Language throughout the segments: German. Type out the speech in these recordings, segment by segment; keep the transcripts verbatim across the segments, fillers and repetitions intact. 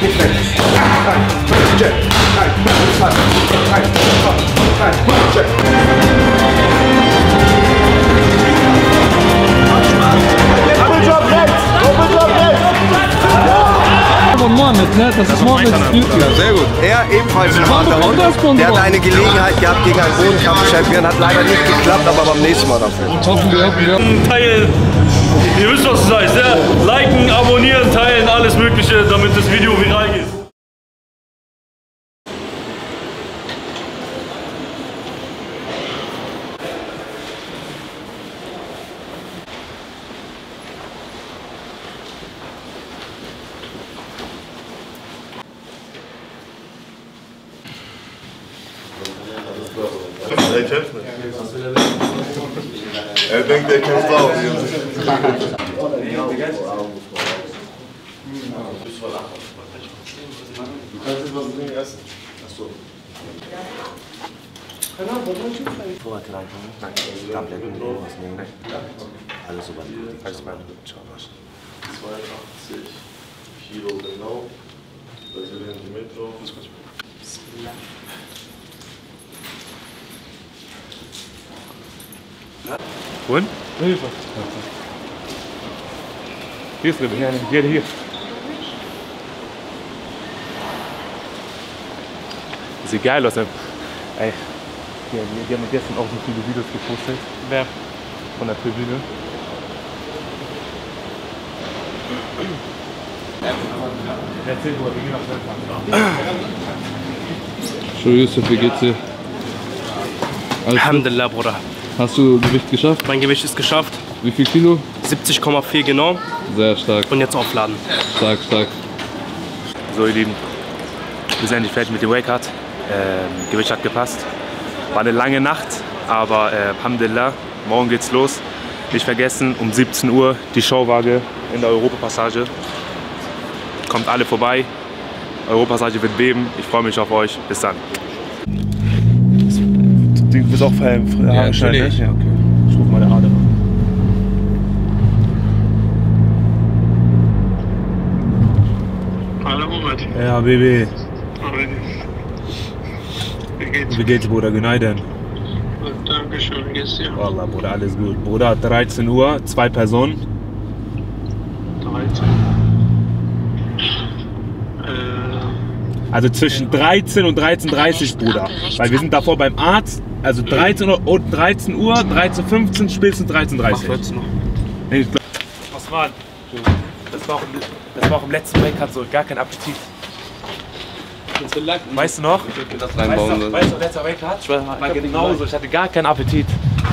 nicht weg. Nein, Jack, nein, nein, nein, nein, Jack. Doppeljob rechts, Doppeljob rechts. Von Mohammed, ne? Das ist Mohammeds Flügel. Ja, sehr gut. Er ebenfalls im Vater. Der hat eine Gelegenheit gehabt gegen einen Bodenkampf-Champion, hat leider nicht geklappt, aber beim nächsten Mal dafür. Hoffen wir, hoffen wir. Teilen, ihr wisst, was es heißt, ja? Liken, abonnieren, teilen, alles Mögliche, damit das Video viral geht. Er kämpft nicht. Er denkt, er kämpft auch. Du kannst jetzt was bringen essen. Achso. Tabletten, was nehmen. Alles so weit. Alles mal zweiundachtzig Kilo genau. Brasilien Metro. Und? Hilfe. Hier ist drin, hier, hier, hier. Sieht geil aus, ne? Ey, die, die haben gestern auch so viele Videos gepostet. Wer? Von der Tribüne. Erzähl mal, wir gehen nach Schwester. Schau Yusuf, wie geht's dir? Alhamdulillah, Bruder. Hast du Gewicht geschafft? Mein Gewicht ist geschafft. Wie viel Kilo? siebzig Komma vier genau. Sehr stark. Und jetzt aufladen. Stark, stark. So, ihr Lieben, wir sind endlich fertig mit dem Wake-Up. Ähm, Gewicht hat gepasst. War eine lange Nacht, aber äh, Alhamdulillah, morgen geht's los. Nicht vergessen, um siebzehn Uhr die Showwaage in der Europapassage. Kommt alle vorbei. Europapassage wird beben. Ich freue mich auf euch. Bis dann. Du bist auch feiern, ja, natürlich. Ja, okay. Ich ruf mal der Ader an. Hallo Muhammad. Ja, Baby. Wie geht's? Wie geht's, Bruder? Günaydin. Dankeschön, wie geht's dir? Wallah, Bruder, alles gut. Bruder, dreizehn Uhr, zwei Personen. dreizehn. Also zwischen dreizehn und dreizehn Uhr dreißig, Bruder. Weil wir sind davor beim Arzt. Also dreizehn Uhr, dreizehn Uhr, dreizehn Uhr fünfzehn, spätestens dreizehn Uhr dreißig. Was war das? War auch, das war auch im letzten Wake-Up so, gar kein Appetit. Weißt du noch? Das Weißt du noch, weißt du, letzter Wake-Up? War genauso, ich hatte gar keinen Appetit.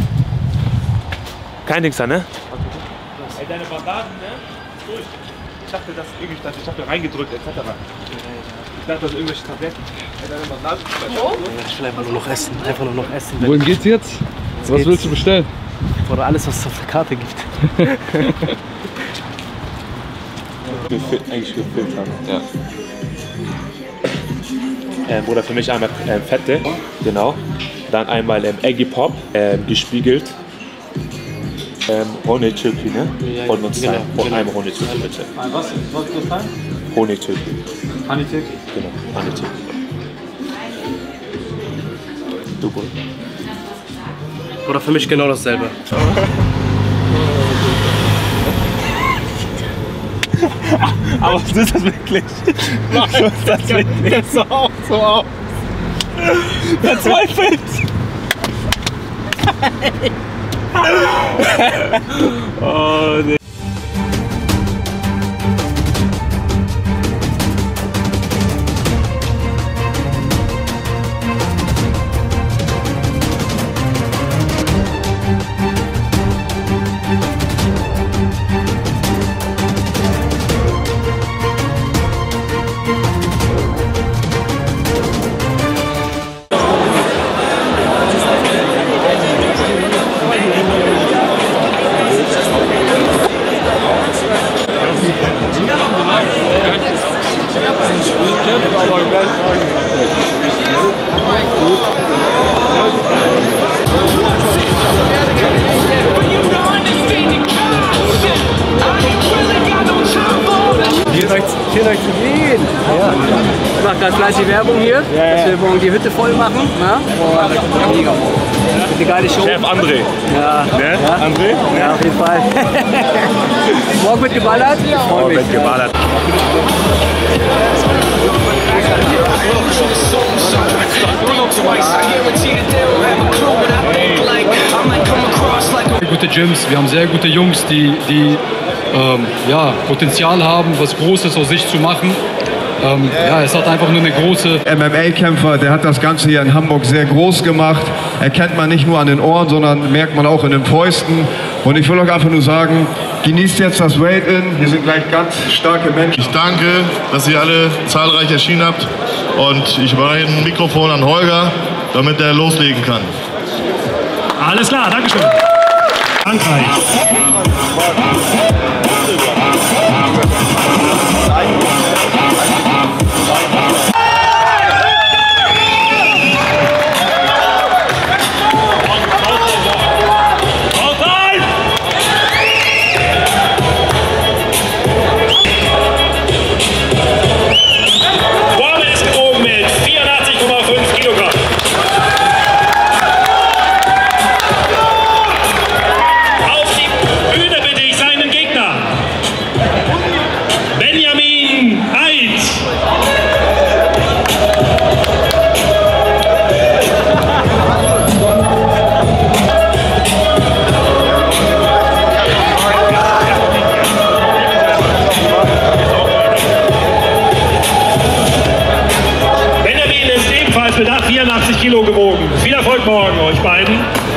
Kein Dings da, ne? Ey, deine Bandagen, ne? Durch. Ich dachte, das irgendwie, ich hab da reingedrückt, et cetera. Ich dachte, das sind irgendwelche Tabletten. Ey, deine Bandagen. Oh. Ich will einfach nur noch essen. Einfach nur noch essen. Wohin geht's jetzt? Was Was geht's? willst du bestellen? Oder alles, was es auf der Karte gibt. Eigentlich gefilmt haben. Ja. Ähm, oder für mich einmal ähm, Fette, genau. Dann einmal ähm, Eggy Pop, ähm, gespiegelt. Ähm, Honigtürki, ne? Ja, und uns genau, genau, und genau. einmal Honigtürki bitte. Was? Was ist das? Honigtürki. Honigtürki? Genau, Honigtürki. Du, Bruder. Oder für mich genau dasselbe. Aber was ist das wirklich? Nein, so ist das wirklich. Das sah auch so aus. Verzweifelt! Oh, nee. gesehen. Ja. Ich mache ganz fleißig Werbung hier, ja, ja. dass wir morgen die Hütte voll machen. Ja? Und mega. Wird eine geile Show. Chef André. Ja. Ne? Ja. André? Ja, auf jeden Fall. Morgen wird geballert. Morgen wird geballert. Gute Gyms, wir haben sehr gute Jungs, die, die ähm, ja, Potenzial haben, was Großes aus sich zu machen. Ähm, ja, es hat einfach nur eine große... M M A-Kämpfer, der hat das Ganze hier in Hamburg sehr groß gemacht. Erkennt man nicht nur an den Ohren, sondern merkt man auch in den Fäusten. Und ich will euch einfach nur sagen, genießt jetzt das Weigh-In. Hier sind gleich ganz starke Menschen. Ich danke, dass ihr alle zahlreich erschienen habt. Und ich überreiche ein Mikrofon an Holger, damit er loslegen kann. Alles klar, Dankeschön. Frankreich. vierundachtzig Kilo gewogen. Viel Erfolg morgen euch beiden.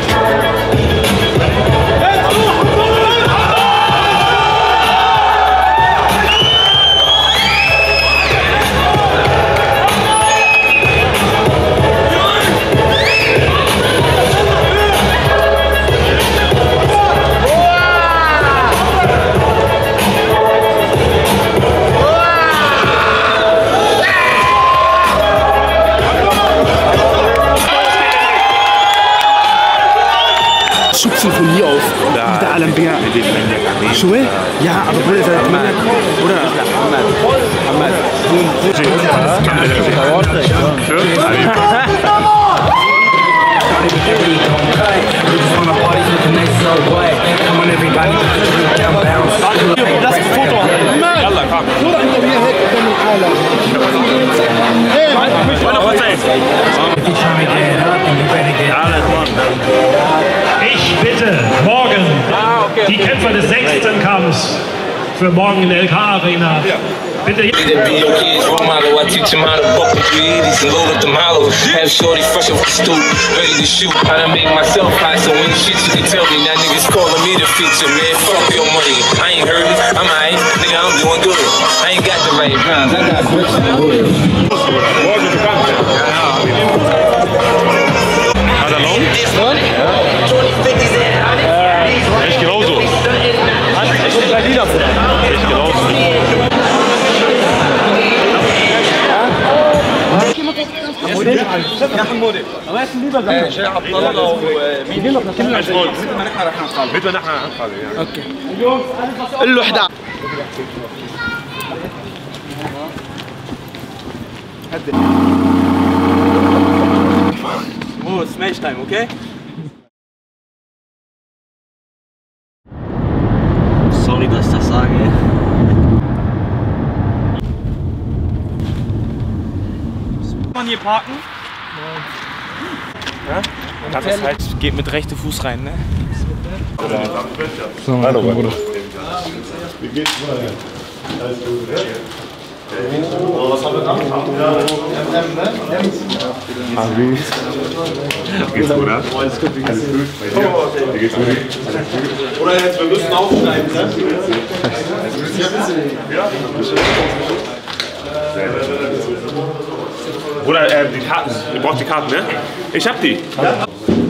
Schubsen von hier auf. Ja, der Alambert. Schuhe? Ja, aber Bruder, der Bruder. Lass ein Foto haben. Ich bitte morgen die Kämpfer des sechsten Kampfs für morgen in der L K Arena. Bitte. I teach him how to buck the three eighties and load up them hollows. Have shorty fresh off the stoop, ready to shoot. I done make myself high, so when shit you can tell me. Now niggas calling me the feature, man. Fuck your money. I ain't hurting, I'm aight, nigga, I'm doing good. I ain't got the right rounds, I got bricks in the hood. Hat er lang? Echt genauso. Echt genauso. Aber er ist ein lieber Sache. شارع عبد الله ومين؟ مشغول. مثل نحن هنخلي يعني. اوكي. قول له احدى. Oh, smash time, okay? Sorry, dass ich das sage. Kann man hier parken? Ja? Das ist halt, geht mit rechten Fuß rein, ne? Oder? So, hallo, Bruder. Wie geht's dir? Alles gut, ja? Oh, was haben wir da? Ah, wie? Geht's gut, oder? Alles gut, wie geht's dir? Wie geht's dir? Oder jetzt, wir müssen aufschneiden, ne? Bruder, äh, die Karten, ihr braucht die Karten, ne? Ich hab die. Ja.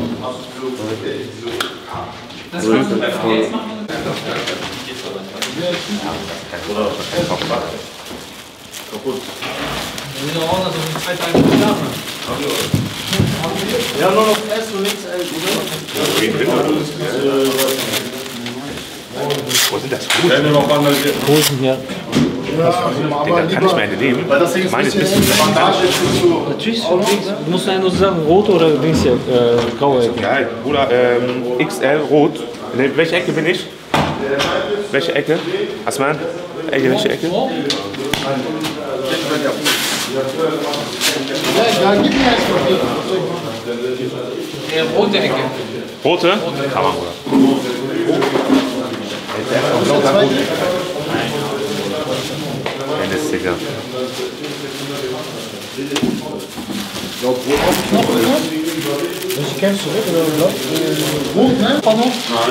Kaputt. Wir sind auch noch so zwei Tage geschlafen. Ja, nur noch S und nichts L, oder? Wo sind das? Hosen hier. Den kann ich mir eine nehmen. Weil das Ding ist Meine ein ist bisschen bisschen Bandage ist nicht so. Natürlich, du musst einfach nur sagen, rote oder links hier, äh, graue Ecke. Geil, Bruder, ähm, X L rot. Ne, welche Ecke bin ich? Welche Ecke? Asman? Ecke, welche Ecke? Ja, ja, gib mir erst mal. Ja, rote Ecke. Rote? Kann man, Bruder. Dennis, Digga. Welche kennst du, oder? Rot, ne? Pardon?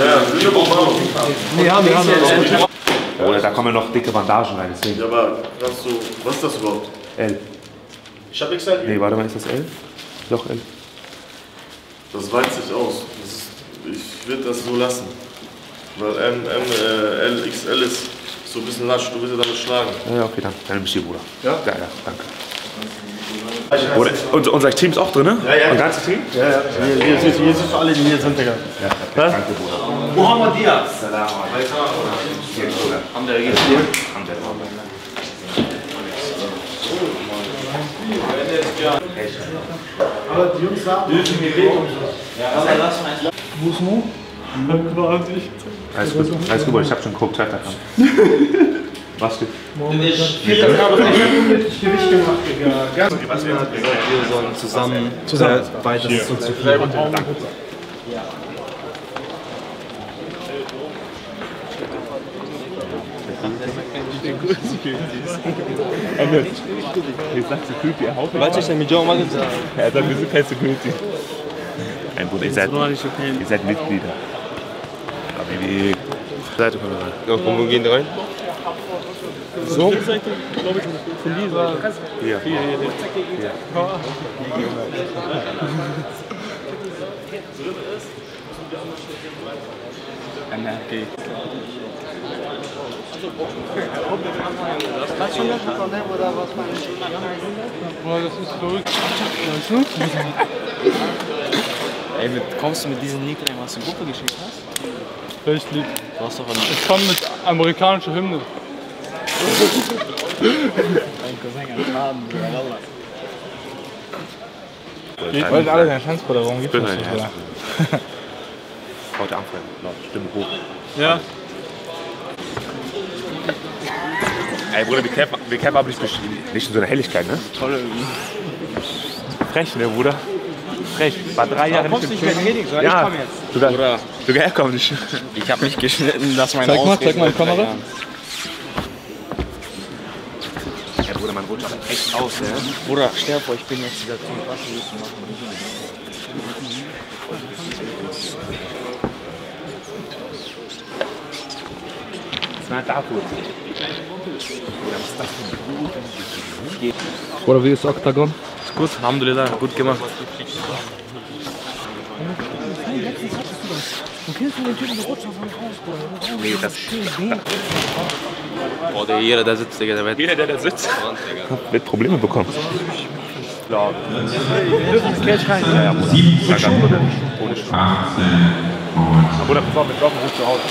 Nee, haben wir, haben wir. Oder da kommen noch dicke Bandagen rein, deswegen. Ja, aber hast du, was ist das überhaupt? L. Ich hab X L. Nee, warte mal, ist das L? Doch, L. Das weicht sich aus. Das ist, ich würde das so lassen. Weil M, M, äh, L, X L ist so ein bisschen lasch. Du willst ja damit schlagen. Ja, ja, okay, dann. Dann nimm ich die, Bruder. Ja? Ja, ja, danke. Oder, und, unser Team ist auch drin, ne? Ja, ja. Unser ganzes Team? Ja, ja. Hier, hier, siehst, hier siehst du alle, die hier sind, Digga. Ja, danke, Bruder. Mohammed Diaz. Salam alaikum. Haben der geht's dir? Haben der Aber die Jungs sagen, dürfen wir reden und so. Ja, aber lass mal. Wo ist Mo? Alles gut, alles gut, ich hab schon geguckt, Twitter kam. Was geht? Ich habe richtig Gewicht gemacht, Digga. Wir sollen zusammen, zusammen. Äh, beides zu viel. Danke. Ich sag Security, er haut mich. Weißt du, ich mit Joe mal gesagt? Er sagt, wir sind kein Security. Ein Bruder, ihr seid, ihr seid Mitglieder. Aber wie Seite von rein. Ja, komm, wir gehen rein. So? Von dieser. Hier. Hier, hier, hier. M R G. Weißt du schon, oder was man nicht? Das ist verrückt. Ey, mit, kommst du mit diesem Nickname, was du in Gruppe geschickt hast? Echt lieb. Du hast doch einen. Ich komme mit amerikanischer Hymne. Mein Cousin an Schaden, Ich wollte alle deine Chance, Bruder. Warum gibt's das nicht, Bruder? Heute Abend, laut Stimme hoch. Ja. Ey Bruder, wir kämpfen, wir kämpfen aber nicht, nicht in so einer Helligkeit, ne? Toll irgendwie. Frech, ne Bruder? Frech. War drei Jahre nicht nicht mehr Training, sondern ja. ich komm jetzt. Bruder, Bruder. Sogar er kommt nicht. Ich hab mich geschnitten, dass meine Zeig mal, zeig mal die Kamera. Ja Bruder, man rutscht auch echt aus, ne? Bruder, stell vor, ich bin jetzt dieser Typ. Was willst du machen? Na, da gut. Bruder, wie ist Octagon? Ist gut, Alhamdulillah, gut gemacht. Nee, das Boah, der, jeder, der sitzt, Digga, der wird. Jeder, der da sitzt, wird Probleme bekommen. Ja. Ja, ja, sieben, achtzehn. Bruder, bevor wir droppen, rufst du aus.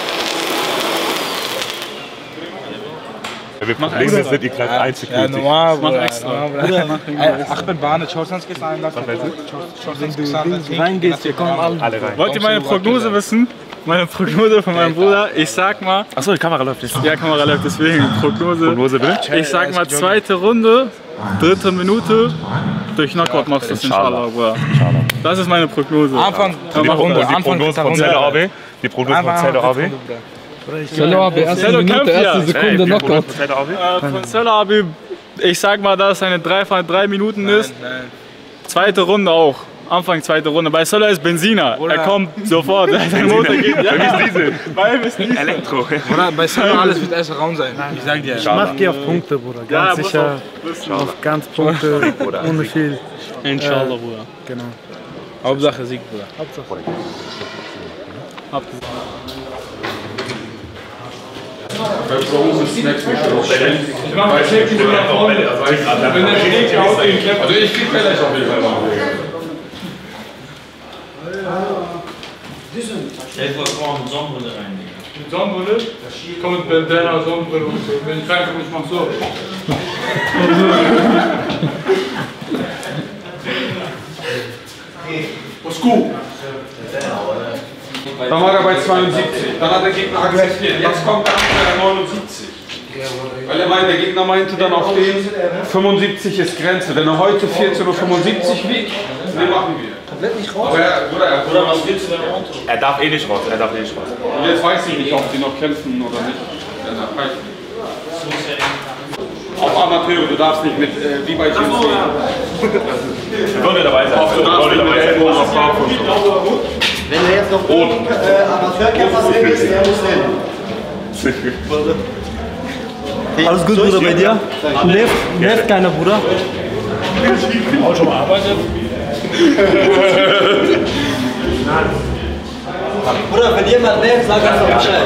Wir Probleme sind, ihr Klasse eins Ja, normal, Mach Bruder. extra. Ahmed Bahne, Chorsands gehst rein. Was meinst du? Wenn du reingehst, wir kommen alle. Alle rein. Wollt ihr meine Prognose wissen? Meine Prognose von meinem Bruder, ich sag mal. Achso, die Kamera läuft jetzt. Ja, Kamera läuft deswegen. Prognose. Prognose bitte? Ich sag mal zweite Runde, dritte Minute. Durch Knockout machst du es inshallah, Bruder. Das ist meine Prognose. Anfang, Die Prognose, die Prognose von Zello A B. Die Prognose von Zello A B. Zello A B, erste Zello Minute, kämpft ja. erste Sekunde Knockout. Von Zello A B? Äh, von Zello A B, ich sag mal, dass es eine drei von drei Minuten ist. Zweite Runde auch. Anfang zweite Runde. Bei Sola ist Benziner. Er kommt sofort. Sein Motor geht. Bei mir ist Diesel. Bei mir ist Diesel. Elektro. Bruder, bei Zello alles wird erster Raum sein. Ich sag dir. Ich mach geh auf Punkte, Bruder. Ganz Ja, sicher. auf, Auf ganz Punkte. Ohne viel. Inshallah, Bruder. Genau. Hauptsache Sieg, Bruder. Hauptsache. Ich mach mal Check, die nach vorne. Wenn der schlägt, haut den Kämpfer. Also ich krieg vielleicht auf jeden Fall noch. Stell dir vor, mit Sonnenbrille rein, Digga. Sonnenbrille? Ich komme mit Bandana, Sonnenbrille und so. Wenn ich reinkomme, ich mach so. Was gut? Dann war er bei zweiundsiebzig. Dann hat der Gegner akzeptiert. Jetzt kommt er bei neunundsiebzig. Weil er meinte, der Gegner meinte dann auf den fünfundsiebzig ist Grenze. Wenn er heute vierzehn Uhr fünfundsiebzig wiegt, den machen wir. Komplett nicht raus? Aber er, oder, er, oder was willst du denn raus? Er darf eh nicht raus, er darf eh nicht raus. Und jetzt weiß ich nicht, ob die noch kämpfen oder nicht. Auf Amateure, du darfst nicht mit, äh, wie bei G C. Er würde dabei sein. Auf, du darfst nicht mit Ellbogen auf Kopf und so. Wenn er jetzt noch oben äh, Amateurkämpfer drin ist, der muss hin. Alles gut, Bruder, bei dir? Nervt, nervt keiner, Bruder? Auch schon mal arbeitet? Bruder, wenn jemand nervt, sag einfach Bescheid.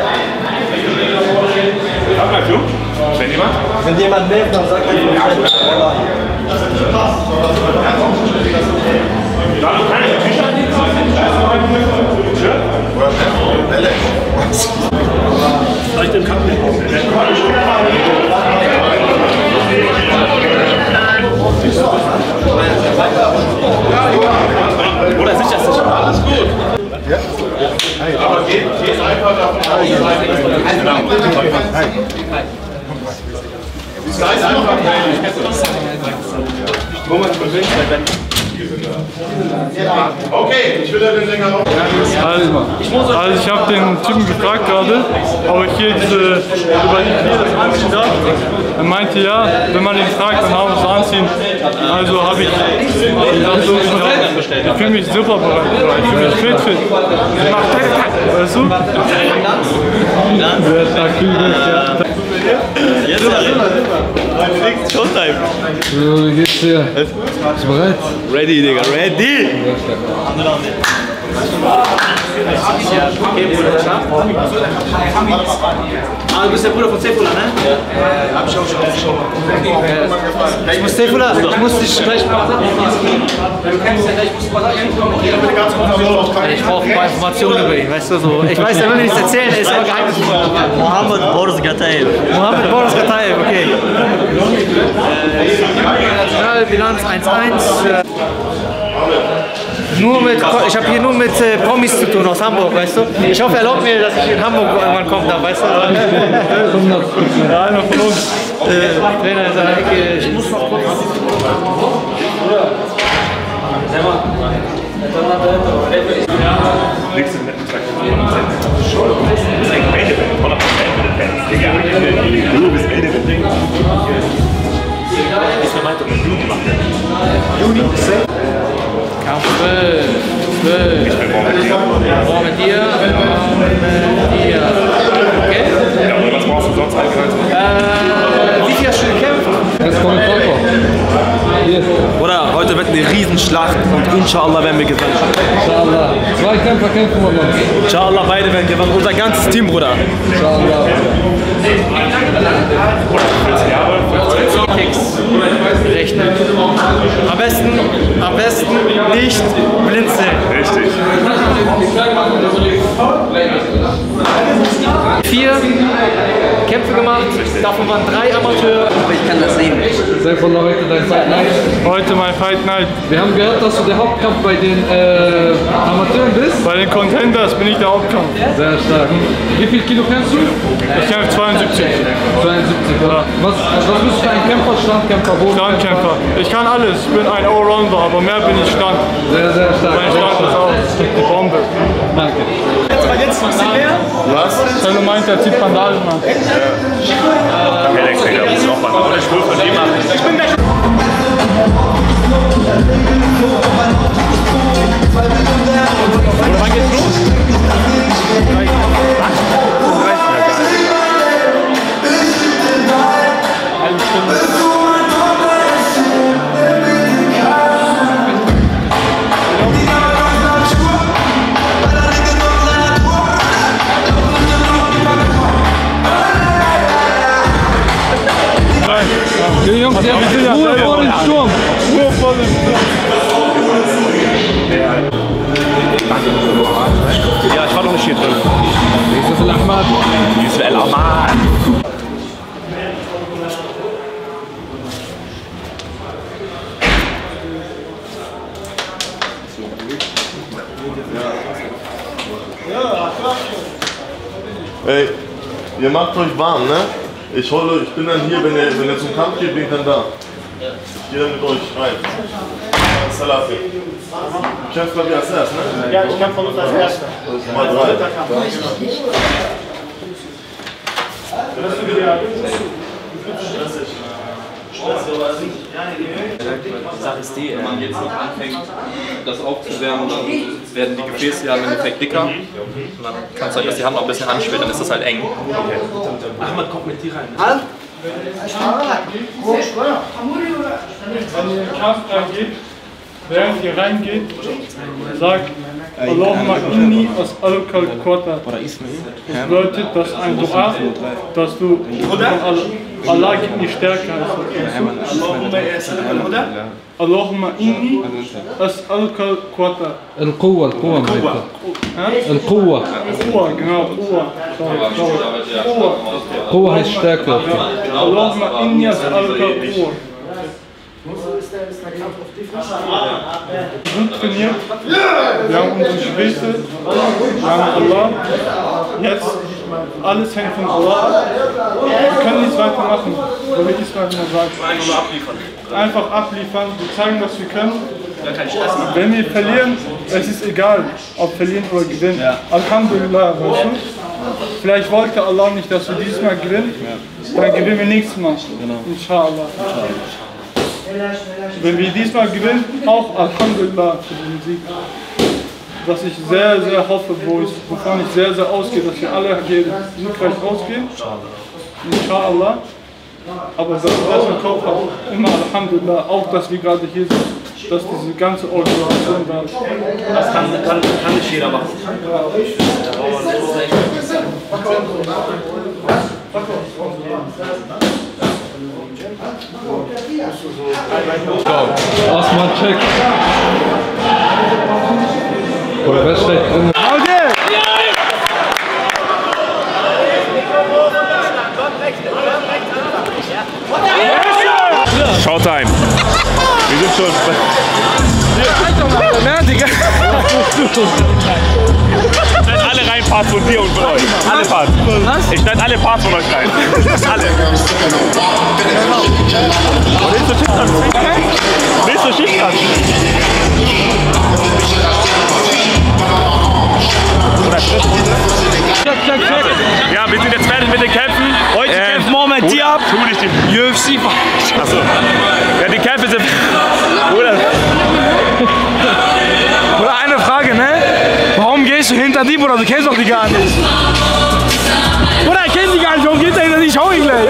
Sag mal, du? Wenn jemand? Wenn jemand nervt, dann sag einfach Bescheid. Da du keine T-Shirt nimmst? Vielleicht im Kampf. Oder sicher, sicher. Alles gut. Ja. Aber geht, geht einfach davon aus. Sei einfach. Okay, ich will ja den länger Also, also ich habe den Typen gefragt gerade, ob ich hier diese über die Knie das anziehen darf. Er meinte ja, wenn man ihn fragt, dann haben wir es anziehen. Also habe ich gesagt, so, ich, ich fühle mich super bereit, ich fühle mich fit, fit. Weißt du? Jetzt ist Showtime. So, wie geht's dir? Bist du bereit? Ready, Digga, ready! Ah, du bist der Bruder von Seyfullah, ne? Ja. Hab ich auch schon. Ich muss Seyfullah, ich muss dich gleich mal sagen. Du kennst ja gleich, ich muss mal sagen. Ich brauche ein paar Informationen über ihn, weißt du so. Ich weiß, er will nichts erzählen, er ist aber geheimnisvoll. Mohammed Boris Gataev. Mohammed Boris Gataev, okay. Nationalbilanz eins eins. Nur mit, ich habe hier nur mit äh, Promis zu tun aus Hamburg, weißt du? Ich hoffe, er erlaubt mir, dass ich in Hamburg irgendwann komme, da, weißt du? Ja, einer von uns. Äh, Trainer in seiner Ecke. Ich muss noch kurz. Du bist Juni, Kampf zwölf, zwölf. Morgen mit dir, morgen mit dir. Okay? Ja, und was brauchst du sonst allgemein? Äh, wie viel hast du gekämpft? Jetzt kommt Vater. Oder heute wird eine Riesenschlacht und inshallah werden wir gewinnen. Inshallah. Zwei Kämpfer kämpfen wir noch. Inshallah, beide werden gewinnen. Unser ganzes Team, Bruder. Inshallah. Kicks rechnen. Am besten, am besten nicht blinzeln. Richtig. Vier Kämpfe gemacht, davon waren drei Amateure. Aber ich kann das sehen. Seyfullah, heute dein Fight Night. Heute mein Fight Night. Wir haben gehört, dass du der Hauptkampf bei den äh, Amateuren bist. Bei den Contenders bin ich der Hauptkampf. Sehr stark. Wie viel Kilo kämpfst du? Ich kämpfe zweiundsiebzig. zweiundsiebzig, ja. Was, was bist du für ein Kämpfer, Standkämpfer, Bodenkämpfer? Standkämpfer. Ich kann alles. Ich bin ein Allrounder, aber mehr bin ich Stand. Sehr, sehr stark. Mein Stand ist auch die Bombe. Danke. Jetzt mal jetzt noch mehr. Was? Cello meint, er zieht Bandagen an. Ja. Okay, Alex, Digga, muss auch mal. Oder ich will von dem machen. Ich bin weg. Wann geht's los? Halbe Stunde. Die Jungs, die haben sich Ruhe vor dem Sturm. Ruhe vor dem Sturm. Ja, ich war noch nicht hier drin. Yusuf El Ahmad. Yusuf El Ahmad. Ey, ihr macht euch warm, ne? Ich hole euch, ich bin dann hier, wenn ihr, wenn ihr zum Kampf geht, bin ich dann da. Ich gehe dann mit euch rein. Salati. Du kämpfst glaube ich als erst, ne? Ja, ich kämpfe als Erster. Mal drei. Die Sache ist die, wenn man jetzt noch anfängt, das aufzuwärmen, dann werden die Gefäße ja im Endeffekt dicker. Und dann kann es sein, dass die Hand noch ein bisschen anschwillt, dann ist das halt eng. Ahmad kommt mit dir rein. Wenn ihr in den Kampf reingeht, während ihr reingeht, sagt Allahumma inni as'aluka al-Quwwata. Das bedeutet, dass ein Dua, dass du von Allah gibt mir Stärke. Allahumma inni as'aluka al-Quwwata. Al-Quwwa, Al-Quwwa meinte er. Al-Quwwa. Quwwa, genau, Quwwa. Quwwa. Quwwa heißt Stärke. Allahumma inni as'aluka al-Quwwa. Gut trainiert, wir haben unsere Schwäche, wir haben Allah. Jetzt, alles hängt von Allah ab. Wir können nichts weiter machen, weil wir Ismail immer sagen. Einfach abliefern, wir zeigen, was wir können. Wenn wir verlieren, es ist egal, ob verlieren oder gewinnen. Alhamdulillah, weißt du? Vielleicht wollte Allah nicht, dass wir dieses Mal gewinnen, dann gewinnen wir nächstes Mal. Inshallah. Wenn wir diesmal gewinnen, auch Alhamdulillah für den Sieg. Was ich sehr, sehr hoffe, wo ich, wovon ich sehr, sehr ausgehe, dass wir alle hier siegreich rausgehen. Inshallah. Aber dass wir das im Kopf haben, immer Alhamdulillah, auch dass wir gerade hier sind, dass diese ganze Organisation da ist. Das kann, kann, kann nicht jeder machen. Osman check. Wer steht drin? Showtime. Wir sind schon. Ich schneide alle rein Parts von dir und von euch. Alle Parts. Ich schneide alle Parts von euch rein. Alle. Willst du Schichtplatz? Willst du Schichtplatz? Ja, wir sind jetzt fertig mit den Kämpfen. Heute äh, kämpft Mohamed Diab. U F C. Achso. Ja, die Kämpfe sind. Oder? Oder eine Frage, ne? Warum gehst du hinter die, Bruder? Du kennst doch die gar nicht. Oder er kennt die gar nicht. Warum geht er hinter die? Schau ihn gleich.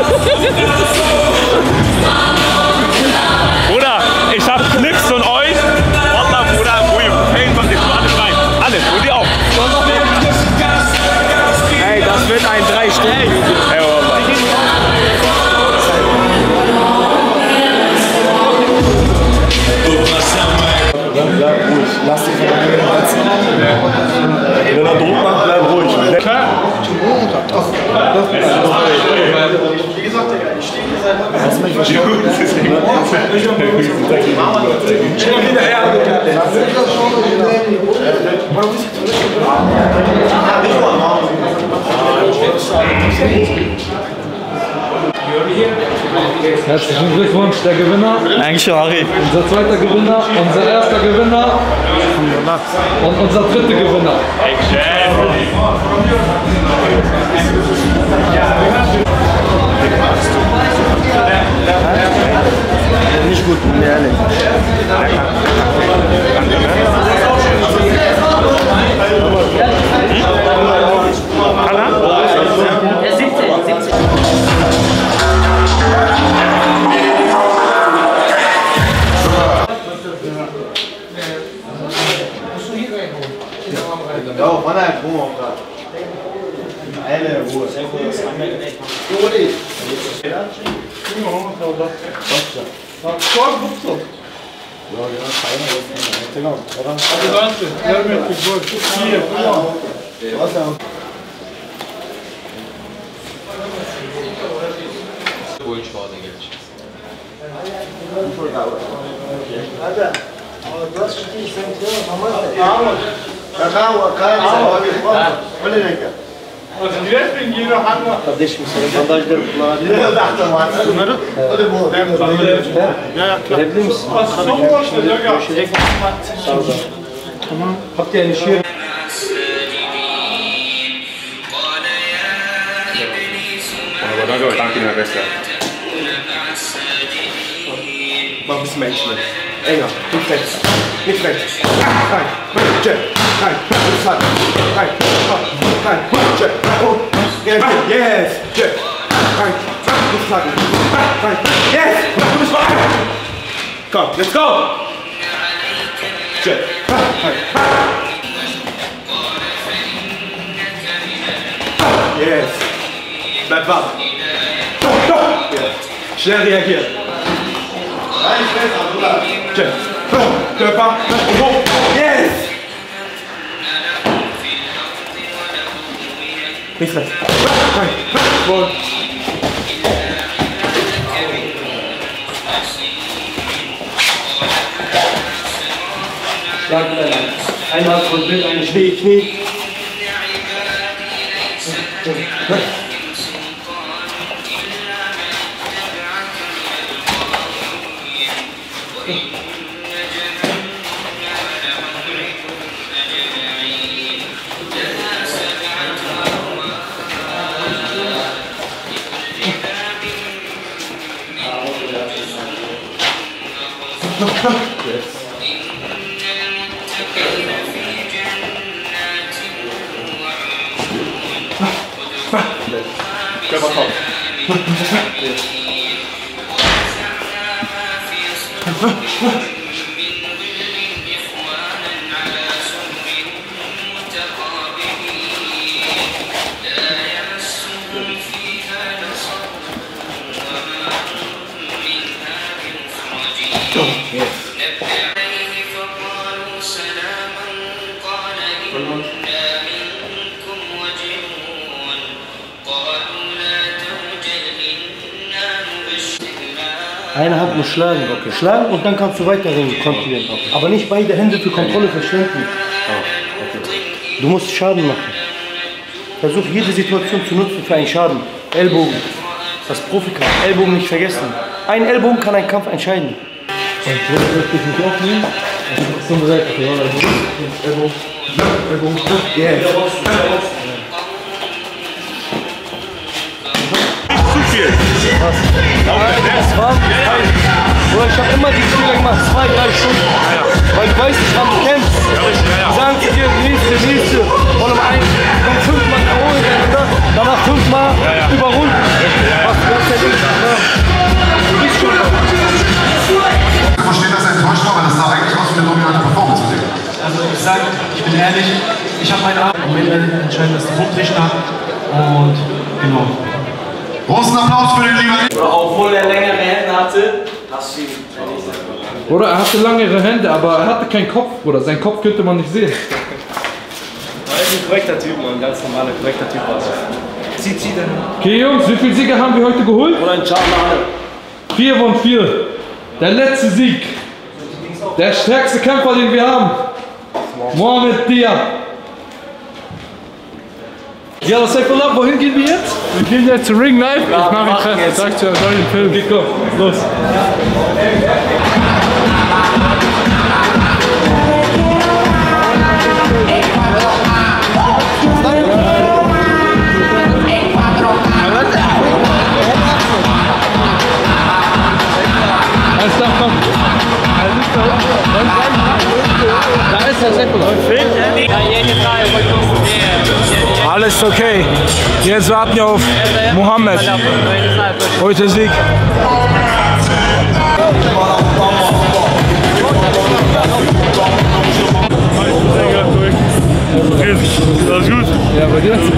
Bruder, ich hab Clips von euch. Wallah, Bruder, wo ihr Pain macht, jetzt alles rein. Alles, und ihr auch. Ey, das wird ein drei Stunden. Ey, Wallah. Bleib ruhig, lass dich von der Herzen. Wenn er Druck macht, bleib ruhig. Klar. Wie gesagt, ich stehe hier seit heute. Lass mich was schauen. Herzlichen Glückwunsch, der Gewinner. Dankeschön, Harry. Unser zweiter Gewinner, unser erster Gewinner und unser dritter Gewinner. Nicht gut, bin ehrlich. Ja, wann er Ruhe auf da. Eine Ruhe. Kardeşim senin bandajları kullanabilir miyim? Ya ya verebilir misin? Görüşecek misin? Sağ ol. Tamam. Habt ihr eine Schere? Aber danke, danke, mein Bester. Mach ein bisschen mehr Engschnitt. Enger, nicht rechts. Nicht rechts. Rein, Jet, rein, das hat. Rein, rein, Jet, und, yes, Jet, rein, nicht flacken. Rein, yes, du bist frei. Komm, let's go. Jet, rein. Yes. Bleib wach. Schnell reagieren. Jet. Körper. Hoch. Yes. Nicht schlecht. Rein. Voll. Einmal von Bild, eine Knie, Knie. Körper drauf. Eine Hand muss schlagen, okay. Schlagen und dann kannst du weiter kontrollieren. Okay. Aber nicht beide Hände für Kontrolle verschränken. Oh, okay. Du musst Schaden machen. Versuch jede Situation zu nutzen für einen Schaden. Ellbogen. Das Profikampf. Ellbogen nicht vergessen. Ein Ellbogen kann einen Kampf entscheiden. Und so möchte ich mich aufnehmen. Zum Seite. Ellbogen. Ellbogen. Yes. Was? Das war Bruder, ich hab immer die Spiele gemacht, zwei, drei Stunden. Ja, ja. Weil du weißt nicht, wann du kämpfst. Ja, ja, ja. Die sagen zu dir, nächste, nächste. Und um einen kommt fünfmal K O hintereinander, danach fünfmal ja, ja. überrunden. Ja, ja. Was du das ja nicht. Du bist schon da. Ich verstehe, dass er enttäuscht war, weil das sah eigentlich aus wie eine dominante Performance zu sehen. Also ich sage, ich bin ehrlich, ich habe meinen Arm. Am Ende entscheiden das die Hauptrichter. Und genau. Großen Applaus für den lieben. Obwohl er längere Hände hatte, hast du ihn. Oder er hatte langere Hände, aber er hatte keinen Kopf, Bruder. Seinen Kopf könnte man nicht sehen. Er ist ein korrekter Typ, Mann. Ein ganz normaler, korrekter Typ. Zieh, zieh denn. Okay, Jungs, wie viele Siege haben wir heute geholt? Oder ein Charme. Vier von vier. Der letzte Sieg. Der stärkste Kämpfer, den wir haben. Mohamed Dia. Ja, das sagt ab, wohin gehen wir jetzt? Wir gehen jetzt zu Ring Knife. Ich mache ihn fest. Ich sag dir, soll den Film. Okay, komm, los. Alles klar, komm. Da ist der Sekula. Alles okay. Jetzt warten wir auf Mohammed. Heute Sieg. Alles gut? Ja, bei dir?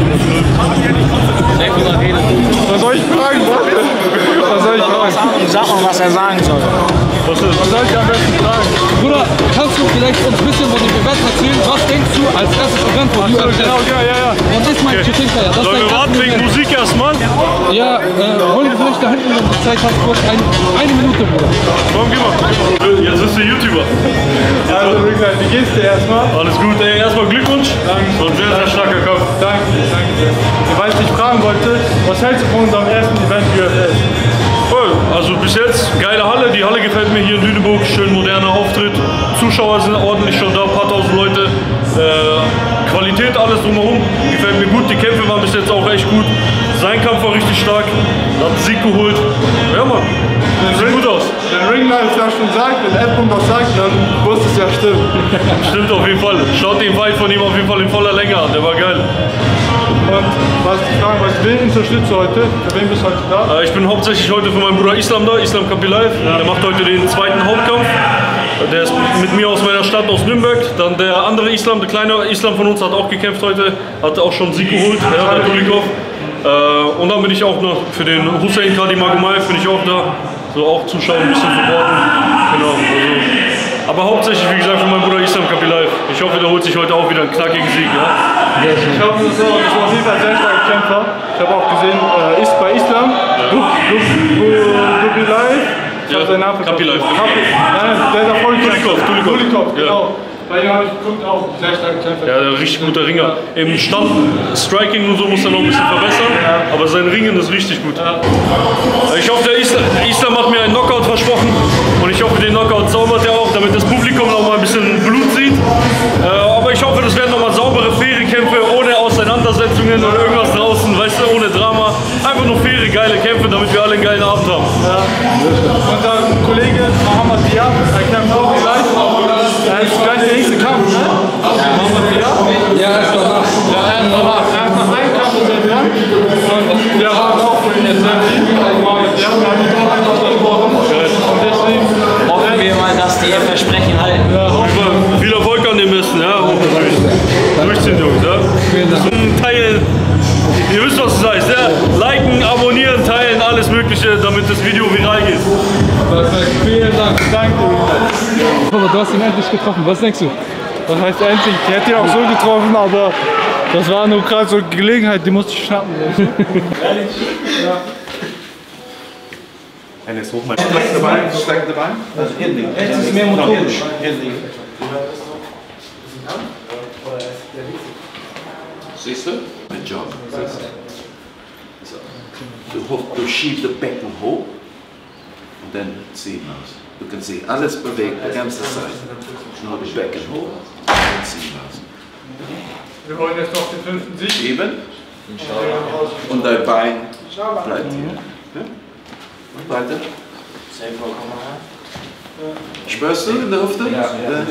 Was soll ich fragen? Was soll ich fragen? Sag mal, was er sagen soll. Was, was soll ich am besten fragen? Bruder, kannst du vielleicht uns ein bisschen von dem Event erzählen? Was denkst du als erstes Event von U F S? Genau, ja, ja, ja. Was ist mein Okay. Chitinka? Ja, Sollen wir warten wegen Musik erstmal? Ja, äh, wollen wir vielleicht da hinten noch die Zeit hast, kurz ein, eine Minute, Bruder. Komm, geh mal. Jetzt bist du YouTuber. Also, wie geht's dir erstmal? Alles gut, ey. Erstmal Glückwunsch. Danke. So ein sehr, sehr starker Kopf. Danke, danke sehr. Weil ich dich fragen wollte, was hältst du von unserem ersten Event U F S? Also bis jetzt geile Halle, die Halle gefällt mir hier in Lüneburg, schön moderner Auftritt, Zuschauer sind ordentlich schon da, ein paar tausend Leute, äh, Qualität, alles drumherum, gefällt mir gut, die Kämpfe waren bis jetzt auch echt gut, sein Kampf war richtig stark, hat einen Sieg geholt, ja Mann, sieht gut aus. Wenn Ringlife das schon sagt, wenn Edmund das sagt, dann muss es ja stimmen. Stimmt auf jeden Fall, schaut den Fight von ihm auf jeden Fall in voller Länge an, der war geil. Und was ich fragen, was wen unterstützt du heute? Für wen bist du heute da? Äh, ich bin hauptsächlich heute für meinen Bruder Islam da, Islam Kapilaev. Ja. Der macht heute den zweiten Hauptkampf. Der ist mit mir aus meiner Stadt, aus Nürnberg. Dann der andere Islam, der kleine Islam von uns, hat auch gekämpft heute. Hat auch schon Sieg geholt, ja, der Tulikov. Äh, und dann bin ich auch noch für den Hussein Kadimagumaev bin ich auch da. So auch zuschauen, ein bisschen supporten. Genau, also. Aber hauptsächlich, wie gesagt, für meinen Bruder Islam Kapilaev. Ich hoffe, der holt sich heute auch wieder einen knackigen Sieg. Ja? Ich glaube, das ist auf jeden Fall ein sehr starker Kämpfer. Ich habe auch gesehen, äh, ist bei Islam, Kapilaev. Ich habe seinen Namen vergessen. Kapilaev. Nein, der ist Erfolg. Tulikov, Tulikov, genau. Bei ihm habe ich geguckt, auch sehr starker Kämpfer. Ja, der richtig guter Ringer. Im Stand, Striking und so muss er noch ein bisschen verbessern, aber sein Ringen ist richtig gut. Ich hoffe, der Islam, Islam hat mir einen Knockout versprochen und ich hoffe, den Knockout zaubert er auch, damit das Publikum noch mal ein bisschen Blut sieht. Aber ich hoffe, das werden noch mal saubere, faire Kämpfe, ohne Auseinandersetzungen oder irgendwas draußen, weißt du, ohne Drama. Einfach nur faire, geile Kämpfe, damit wir alle einen geilen Abend haben. Ja. Unser Kollege Mohammed Diab, er kämpft auch gleich. Er ist gleich der nächste Kampf, ne? Mohammed Diab? Ja, er ist danach. Ja, er ist danach. Er ist nach einem Kampf ist er dran. Und wir haben auch für ihn jetzt sehr viel. Also Mohammed Diab, wir haben ihn auch einfach versprochen. Und deswegen hoffen wir mal, dass die ihr Versprechen halten. Ja, viel Erfolg an dem Besten, ja? Durchziehen, Jungs, ja? Zum Teilen. Ihr wisst, was es heißt, ja? Liken, abonnieren, teilen, alles Mögliche, damit das Video viral geht. Perfekt, vielen Dank. Danke. Aber du hast ihn endlich getroffen, was denkst du? Was heißt endlich? Ich hätte ihn auch so getroffen, aber das war nur gerade so eine Gelegenheit, die musste ich schnappen. Ehrlich? Ja. Eine ist hoch mal. Streckende Bein, streckende Bein. Also hinlegen. Rechts ist mehr motorisch. Hinlegen. Siehst du? Good job. So. Du, hoch, du schiebst das Becken hoch und dann ziehen aus. Du kannst sehen, alles bewegt, die ganze Zeit. Nur das Becken hoch und ziehen aus. Wir wollen jetzt noch den fünften Sieg. Schieben. Und dein Bein bleibt hier. Ja? Und weiter. Spürst du in der Hüfte? Ja, ja. ja.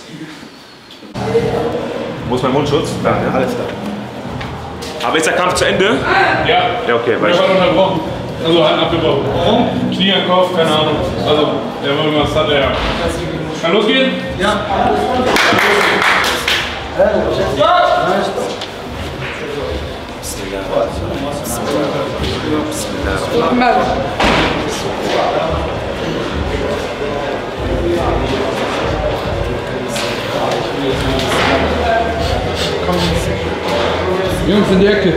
Wo ist mein Mundschutz? Da, ja. Alles da. Aber ist der Kampf zu Ende? Ja. Ja, okay. Der war unterbrochen. Also halt abgebrochen. Warum? Knie am Kopf, keine Ahnung. Also, der war irgendwas hat er ja. Kann losgehen? Ja. Jungs in die Ecke.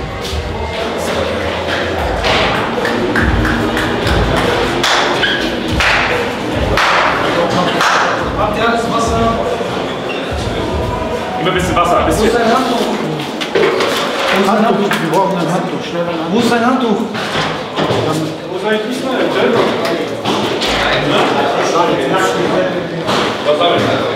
Habt ihr alles Wasser? Immer ein bisschen Wasser, ein bisschen. Wo ist dein Handtuch? Wo ist dein Handtuch? Wir brauchen ein Handtuch. Schnell ein Handtuch. Wo ist dein Handtuch? Wo ist eigentlich Ismail? Was habe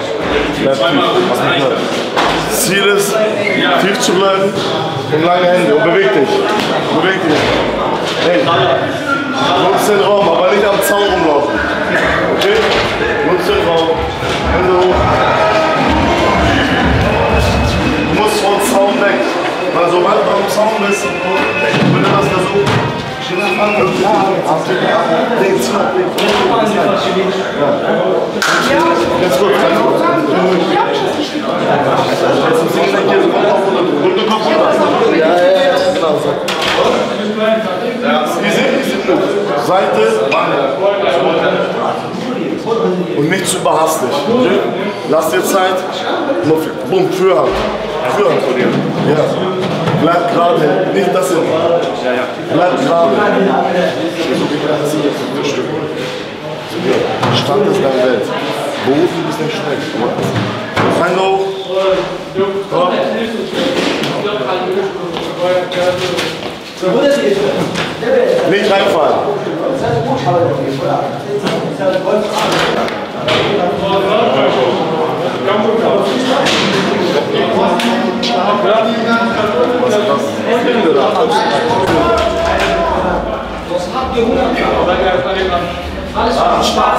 ich? Ziel ist, tief zu bleiben und lange Hände und beweg dich. Beweg dich. Hey, nutz den Raum, aber nicht am Zaun rumlaufen. Okay? Nutz den Raum. Hände hoch. Du musst vom Zaun weg. Weil sobald du am Zaun bist, wenn du das versuchst, links, links. Ganz gut. Und du kommst runter. Ja, ja, ja, genau. Easy, easy. Seite, Beine. Und nicht zu überhastig. Okay? Lass dir Zeit. Nur für, bumm, Führhand. Führhand. Ja. Bleib gerade. Nicht das hin. Bleib gerade. Stand ist deine Welt. Boden ist nicht schlecht. Beine hoch. Komm. Nicht reinfallen. Alles Spaß.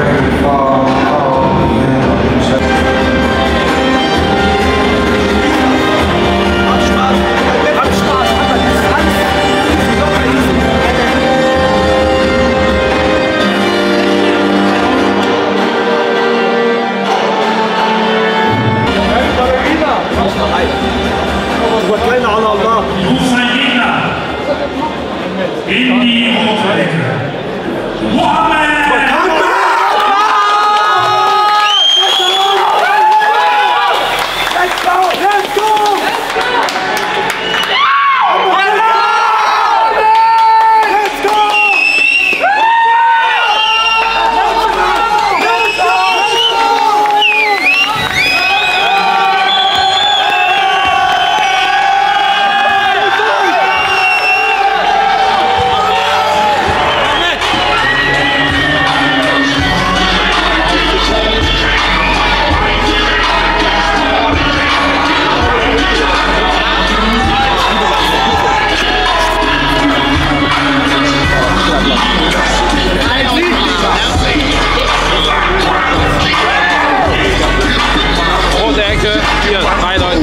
Ruf sein Gegner in die rote Ecke. Mohammed! Let's go! Let's go! Rote Ecke, hier, drei Leute.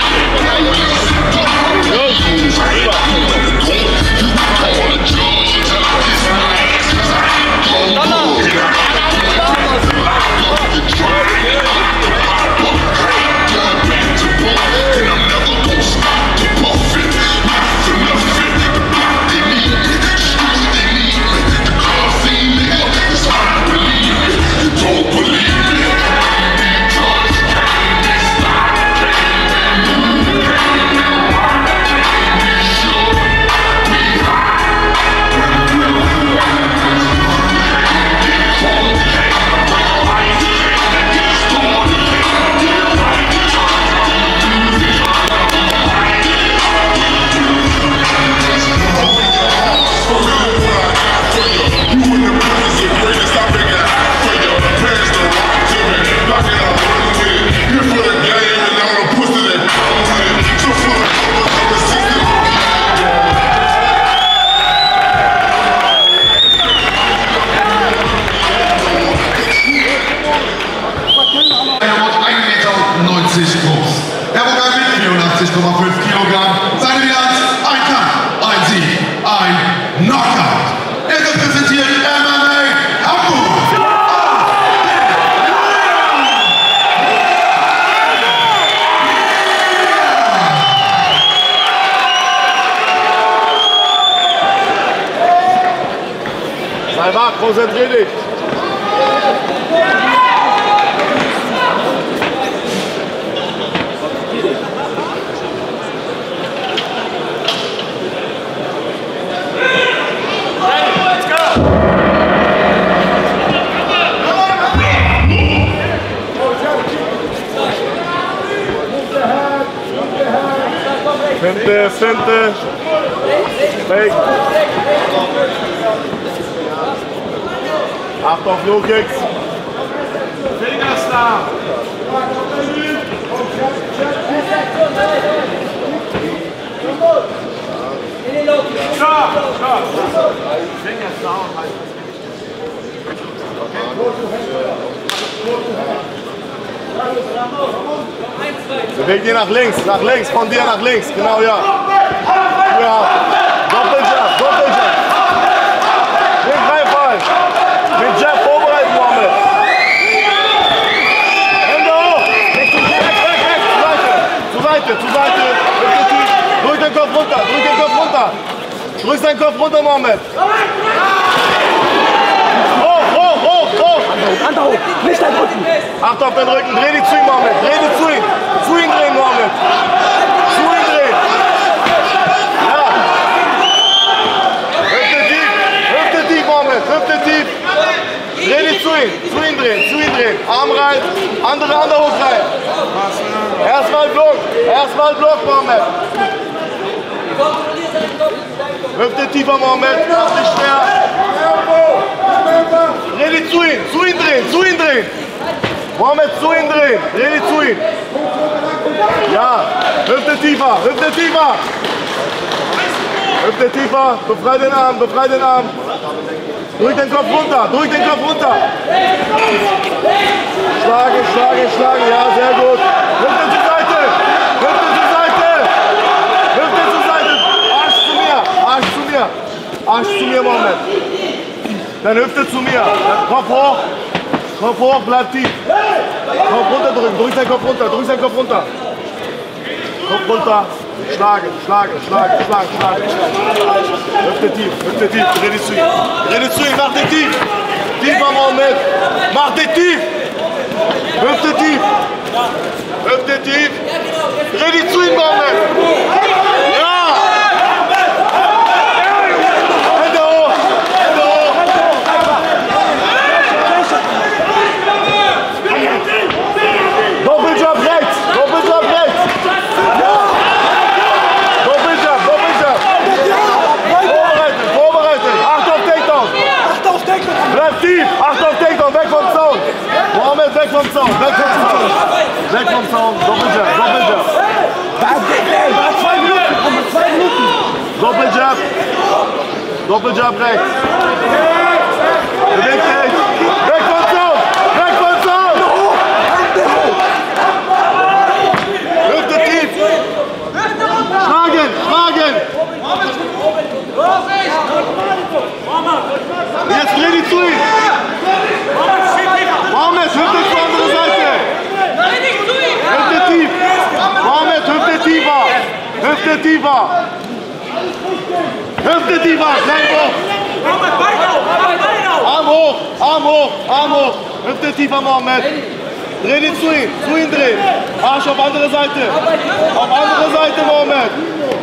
Er wog mit vierundachtzig Komma fünf Kilogramm. Seine Bilanz: ein Kampf, ein Sieg, ein Knockout. Er repräsentiert M M A Hamburg. Sei wach, konzentrier dich. Finte, Finte. Fake. Achtung auf Low Kicks. Fingerstar. Stop, stop. Fingerstar. Beweg dir nach links, nach links, von dir nach links, genau, ja. Ja, Doppeljab, Doppeljab. Nicht reinfallen. Mit Jab vorbereiten, Mohammed. Hände hoch. Zur Seite, zur Seite. Drück den Kopf runter, drück den Kopf runter. Drück deinen Kopf runter, Mohammed. Hoch, hoch, hoch, hoch. Hand hoch, Acht auf den Rücken, dreh dich zu ihm, Mohammed. Dreh dich zu ihm. Zu ihm drehen, Mohammed. Zu ihm drehen. Ja. Hüfte tief. Hüfte tief, Mohammed. Hüfte tief. Dreh dich zu ihm. Zu ihm drehen. Zu ihm drehen. Arm rein. Andere Hand hoch rein. Erstmal Block. Erstmal Block, Mohammed. Hüfte tiefer, Mohammed. Mach nicht schwer. Dreh dich zu ihm. Zu ihm drehen. Zu ihm drehen. Mohammed, zu ihm drehen. Dreh dich zu ihm. Ja. Hüfte tiefer. Hüfte tiefer. Hüfte tiefer. Befrei den Arm. Befrei den Arm. Drück den Kopf runter. Drück den Kopf runter. Schlagen, schlagen, schlagen. Ja, sehr gut. Hüfte zur Seite. Hüfte zur Seite. Hüfte zur Seite. Arsch zu mir. Arsch zu mir. Arsch zu mir, Mohammed. Dann Hüfte zu mir. Kopf hoch. Kopf hoch, bleib tief. Kopf runter drücken. Drück seinen Kopf runter. Drück seinen Kopf runter. Kopf runter. Schlagen, schlagen, schlagen, schlagen, schlagen. Hüfte tief, Hüfte tief. Dreh dich zu ihm. Dreh dich zu ihm. Mach dich tief. Tiefer, Mohammed. Mach dich tief. Hüfte tief. Hüfte tief. Dreh dich zu ihm, Mohammed. Ja. Hände hoch. Hände hoch. Doppeljump rechts. Doppeljump rechts. Ja. Doppeljump. Doppeljump. Vorbereitet. Vorbereitet. Acht auf Takedown. Acht auf Takedown. Bleib tief. Acht auf Takedown. Weg vom Zaun. Mohammed, weg vom Zaun. Weg vom Zaun. Weg vom Zaun. Doppeljump. Doppeljump. Zwei Minuten. Zwei Minuten. Doppeljump. Doppeljump rechts. Beweg dich. Weg vom Zaun. Weg vom Zaun. Hüfte tief. Schlagen. Schlagen. Jetzt dreh dich zu ihm. Mohammed, Hüfte zur anderen Seite. Hüfte tief. Mohammed, Hüfte tiefer. Hüfte tiefer. Hüfte tiefer. Klein hoch. Arm hoch. Arm hoch. Arm hoch. Hüfte tiefer, Mohammed. Dreh dich zu ihm. Zu ihm drehen. Arsch auf andere Seite. Auf andere Seite, Mohammed.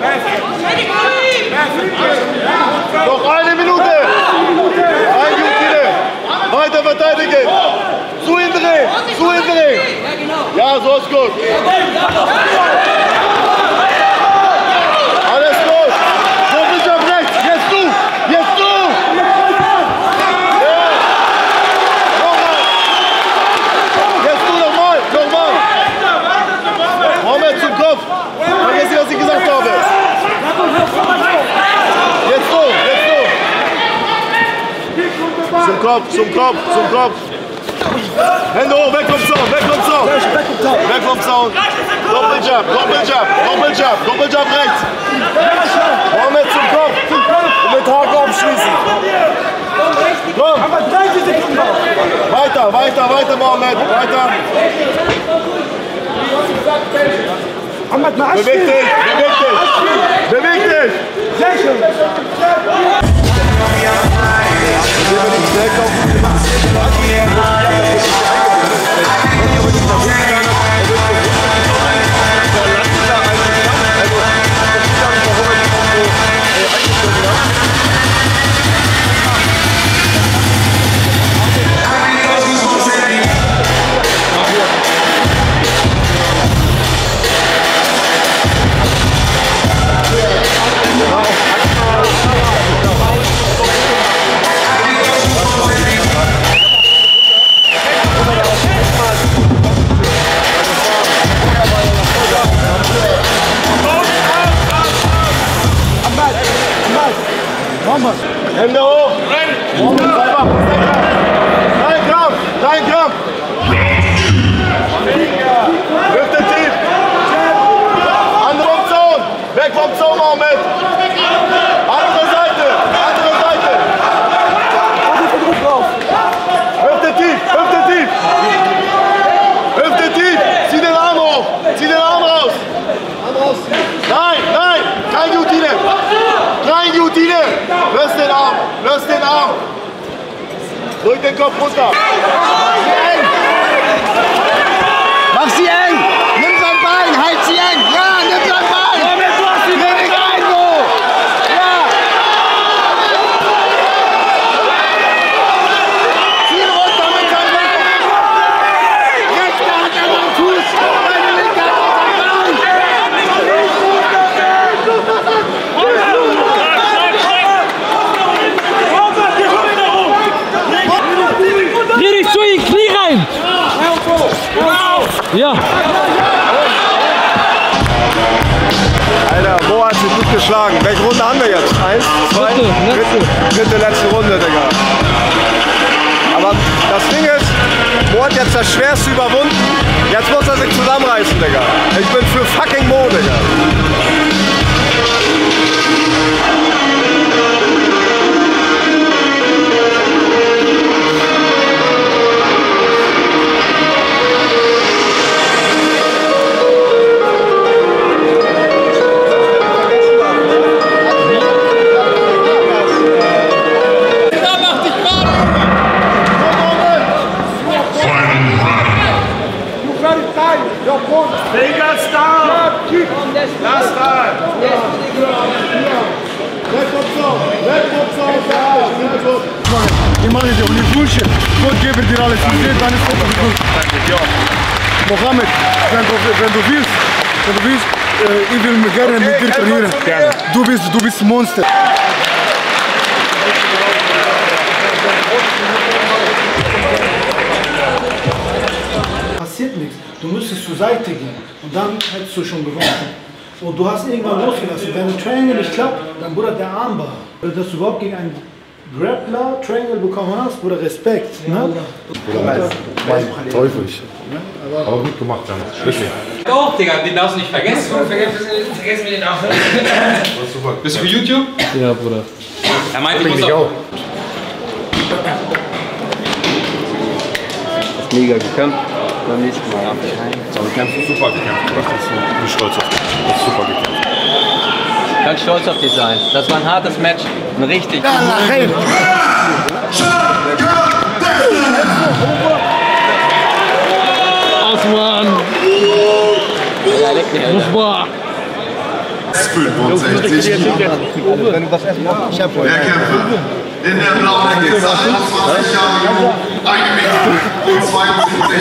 Noch eine Minute. Ein Minute. Weiter verteidigen. Zu ihm drehen. Zu ihm drehen. Ja, so ist gut. Alles gut. So bist du auf rechts. Jetzt du. Jetzt du. Ja. Nochmal. Jetzt du nochmal. Nochmal. Mohammed zum Kopf. Vergiss nicht, was ich gesagt habe. Jetzt du. Jetzt du. Zum Kopf. Zum Kopf. Zum Kopf. Hände hoch, weg vom Zaun, weg vom Zaun. Weg vom Zaun. Doppeljump, Doppeljump, Doppeljump, Doppeljump rechts. Mohammed zum Kopf. Und mit Haken abschließen. Komm. Weiter, weiter, weiter, Mohammed. Weiter. Beweg dich, beweg dich. Beweg dich. Sehr schön. Hände hoch! Kein Kampf! Kein Kampf! Hüfte tief! Andere vom Zaun! Weg vom Zaun, Mohammed! Andere Seite! Andere Seite! Hüfte tief! Hüfte tief! Hüfte tief! Zieh den Arm hoch! Zieh den Arm raus! Nein! Nein! Kein Guillotine! Kein Guillotine! Löst den Arm! Löst den Arm! Drück den Kopf runter! Nein! Ja. Alter, Mo hat sich gut geschlagen. Welche Runde haben wir jetzt? Eins, zwei, dritte, letzte. dritte, letzte Runde, Digga. Aber das Ding ist, Mo hat jetzt das Schwerste überwunden. Jetzt muss er sich zusammenreißen, Digga. Ich bin für fucking Mo, Digga. Fingers down! Last time! Die machen ja auch nicht Bullshit. Gott gebe dir alles. Du siehst, dann ist es gut. Mohammed, wenn du, wenn du willst, wenn du willst, äh, ich will gerne mit dir trainieren. Du bist, du bist ein Monster. Passiert nichts. Du müsstest zur Seite gehen und dann hättest du schon gewonnen. Und du hast irgendwann losgelassen. Wenn ein Triangle nicht klappt, dann Bruder der Armbar. Dass du überhaupt gegen einen Grappler Triangle bekommen hast, Bruder, Respekt. Ne? Mein Teufel. Aber gut gemacht, dann. Wirklich. Doch, Digga, den darfst du nicht vergessen. Vergessen wir den auch. Bist du für YouTube? Ja, Bruder. Er meint, ich muss auch. Hast mega gekämpft. Beim nächsten Mal. So, du kämpfst super gekämpft. Ich bin stolz auf dich. Du hast super gekämpft. Ganz stolz auf dich sein. Das war ein hartes Match. Ein richtig. Osman! Ja, leck mich, Alter. fünfundsechzig. Wenn du was essen machst, ich hab Der Kämpfer in der blauen Ecke ist einundzwanzig Jahre jung, ein Gewicht und zweiundsiebzig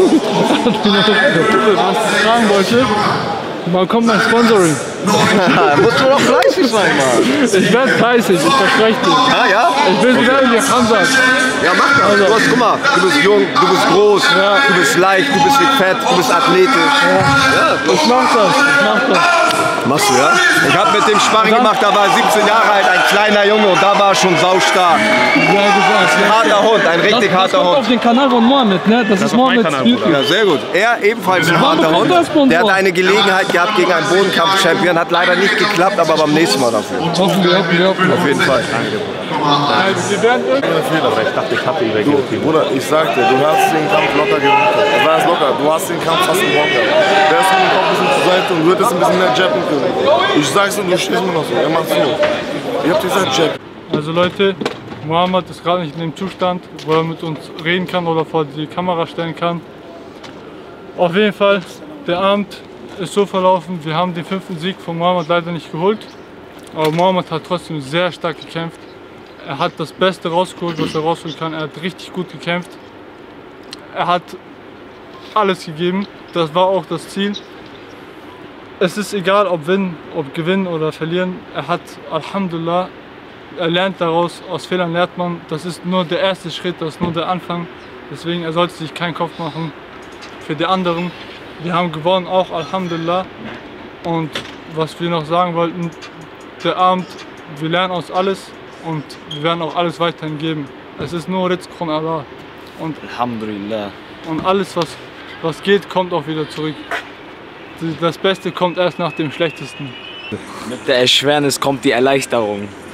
groß. Was ich fragen wollte, wann kommt mein Sponsoring? Musst du doch fleißig sein, Mann. Ich werde fleißig, ich verspreche dir. Ah, ja? Ich will Okay. werden wie Hamza. Ja, mach das. Also. Du hast, guck mal, du bist jung, du bist groß, ja. Du bist leicht, du bist nicht fett, du bist athletisch. Ja. Ja, ich mach das, ich mach das. Machst du, ja? Ich hab mit dem Sparring gemacht, da war er siebzehn Jahre alt, ein kleiner Junge und da war er schon saustark. Ja, ein harter Hund, ein richtig das, harter das kommt Hund. auf den Kanal von Mohammed, ne? Das, das ist Mohammeds Spielfilm. Ja, sehr gut. Er ebenfalls ein harter Hund. Der hat eine Gelegenheit gehabt gegen einen Bodenkampf-Champion, hat leider nicht geklappt, aber beim nächsten Mal dafür. Hoffen wir, hoffen wir, hoffen wir. Auf jeden Fall. Wir werden Aber ich dachte, ich hatte über du, Bruder, ich sagte, du hast den Kampf locker gewonnen. Es war jetzt locker. Du hast den Kampf fast gewonnen. Der ist mit dem Kopf ein bisschen zur Seite und du hättest ein bisschen mehr jappen können. Ich sag's und du stehst immer noch so. Er macht so. Ich hab dir gesagt, jab. Also Leute, Mohammed ist gerade nicht in dem Zustand, wo er mit uns reden kann oder vor die Kamera stellen kann. Auf jeden Fall, der Abend ist so verlaufen, wir haben den fünften Sieg von Mohammed leider nicht geholt. Aber Mohammed hat trotzdem sehr stark gekämpft. Er hat das Beste rausgeholt, was er rausholen kann. Er hat richtig gut gekämpft. Er hat alles gegeben. Das war auch das Ziel. Es ist egal, ob, win, ob gewinnen oder verlieren. Er hat, Alhamdulillah, er lernt daraus. Aus Fehlern lernt man. Das ist nur der erste Schritt, das ist nur der Anfang. Deswegen, er sollte sich keinen Kopf machen für die anderen. Wir haben gewonnen, auch Alhamdulillah. Und was wir noch sagen wollten, der Abend, wir lernen aus alles. Und wir werden auch alles weiterhin geben. Es ist nur Rizq von Allah. Und Alhamdulillah. Und alles, was, was geht, kommt auch wieder zurück. Das Beste kommt erst nach dem Schlechtesten. Mit der Erschwernis kommt die Erleichterung.